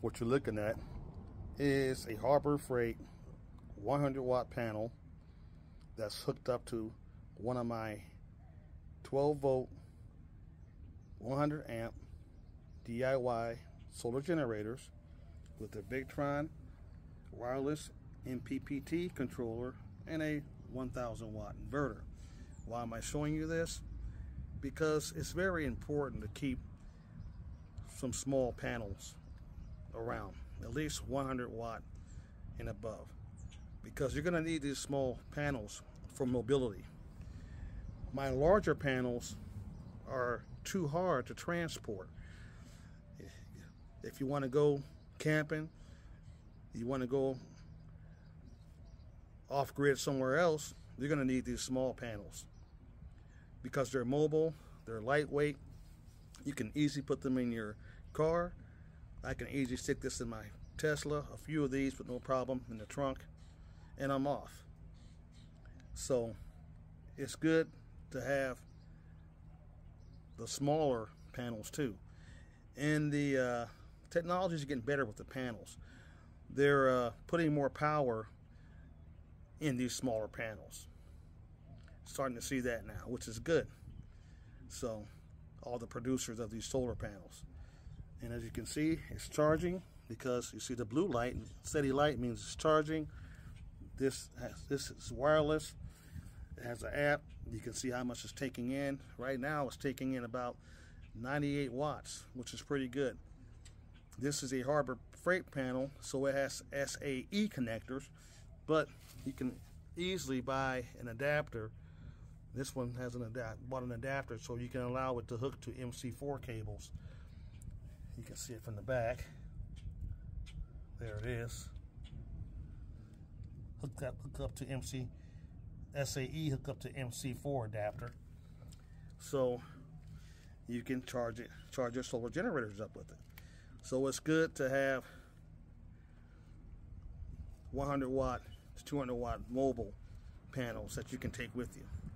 what you're looking at is a Harbor Freight 100 watt panel that's hooked up to one of my 12 volt 100 amp DIY solar generators with a Victron wireless MPPT controller and a 1000 watt inverter. Why am I showing you this? Because it's very important to keep some small panels around, at least 100 watt and above, because you're going to need these small panels for mobility. My larger panels are too hard to transport. If you want to go camping, you want to go off-grid somewhere else, you're going to need these small panels because they're mobile, they're lightweight. You can easily put them in your car. I can easily stick this in my Tesla, a few of these with no problem in the trunk, and I'm off. So it's good to have the smaller panels too. And the technology is getting better with the panels. They're putting more power in these smaller panels. Starting to see that now, which is good. So all the producers of these solar panels. And as you can see, it's charging because you see the blue light, steady light means it's charging. This is wireless. It has an app. You can see how much it's taking in. Right now it's taking in about 98 watts, which is pretty good. This is a Harbor Freight panel, so it has SAE connectors, but you can easily buy an adapter. This one has bought an adapter so you can allow it to hook to MC4 cables. You can see it from the back. There it is. Hook up to SAE, hook up to MC4 adapter. So you can charge your solar generators up with it. So it's good to have 100 watt to 200 watt mobile panels that you can take with you.